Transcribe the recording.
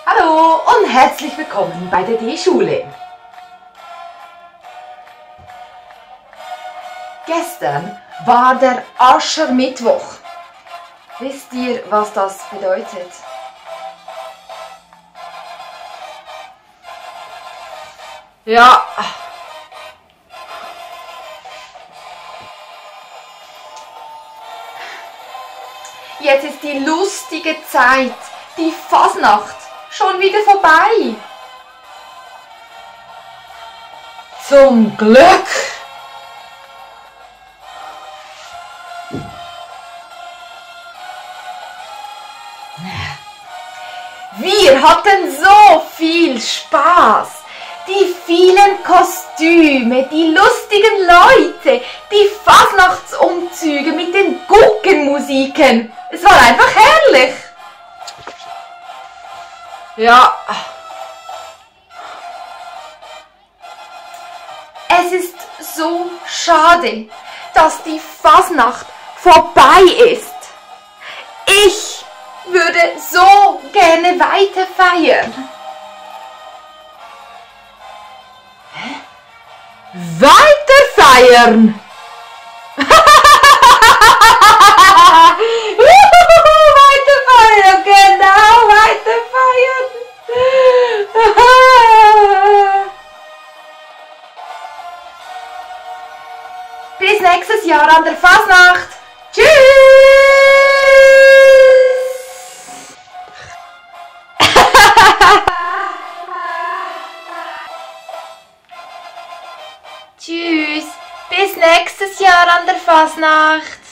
Hallo und herzlich willkommen bei der D-Schule. Gestern war der Aschermittwoch. Wisst ihr, was das bedeutet? Ja. Jetzt ist die lustige Zeit, die Fasnacht, schon wieder vorbei. Zum Glück. Wir hatten so viel Spaß. Die vielen Kostüme, die lustigen Leute, die Fasnachtsumzüge mit den Guggenmusiken. Es war einfach herrlich. Ja. Es ist so schade, dass die Fasnacht vorbei ist. Ich würde so gerne weiter feiern. Weiter feiern! Weiter feiern, genau, weiter feiern! Bis nächstes Jahr an der Fasnacht! Tschüss! Tschüss, bis nächstes Jahr an der Fasnacht.